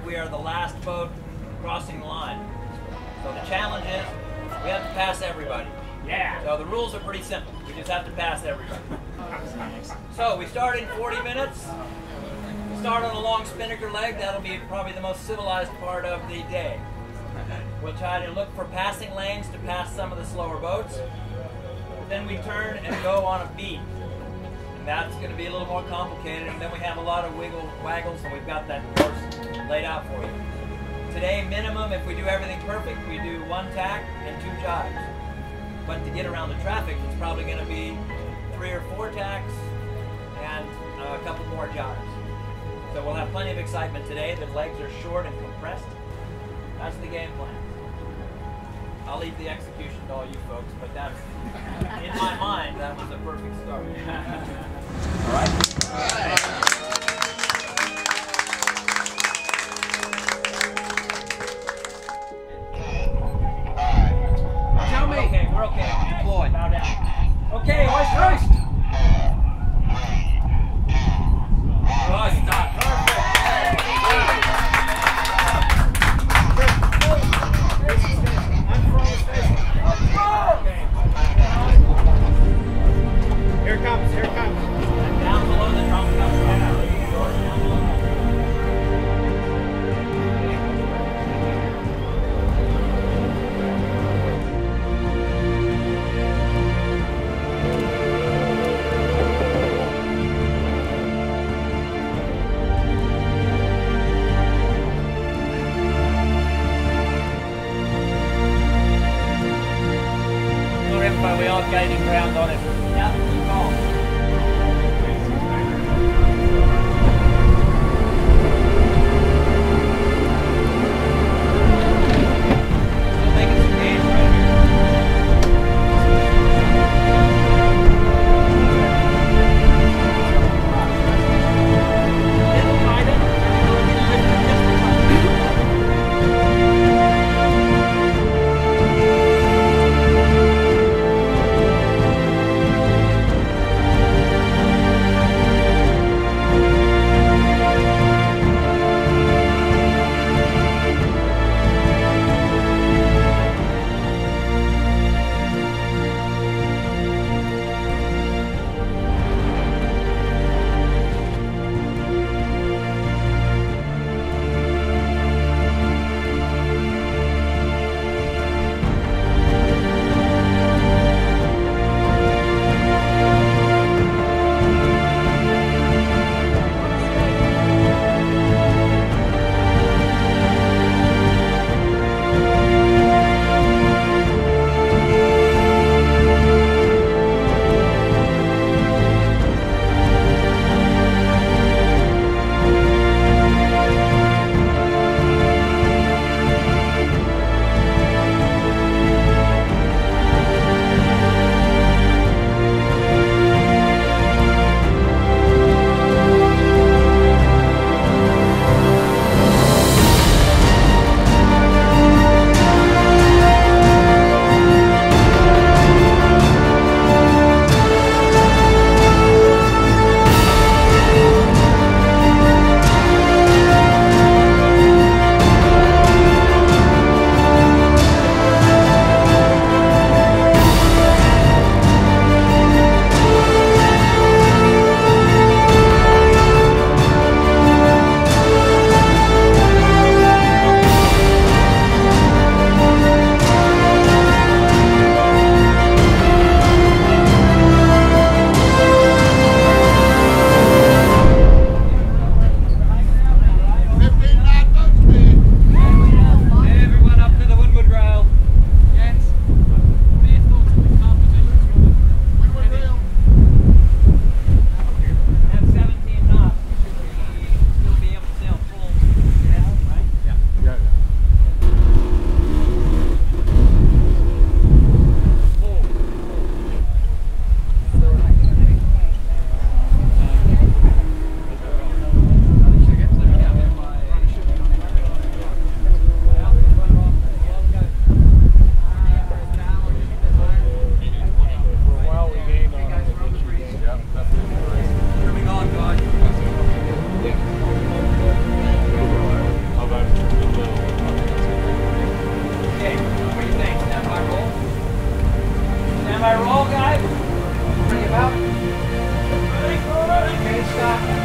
we are the last boat crossing the line. So the challenge is we have to pass everybody. Yeah. So the rules are pretty simple. We just have to pass everybody. So we start in 40 minutes. We start on a long spinnaker leg. That'll be probably the most civilized part of the day. We'll try to look for passing lanes to pass some of the slower boats. Then we turn and go on a beat. And that's going to be a little more complicated. And then we have a lot of waggles, and we've got that course laid out for you. Today, minimum, if we do everything perfect, we do 1 tack and 2 jives. But to get around the traffic, it's probably going to be 3 or 4 tacks and a couple more jives. So we'll have plenty of excitement today. The legs are short and compressed. That's the game plan. I'll leave the execution to all you folks, but that's, in my mind, that was a perfect start. All right? All right. Tell me. Okay, we're okay. Deploy. Bow down. Okay, hoist first. Oh, stop. Perfect. Here it comes, here it comes. Down below the drum comes. Stop.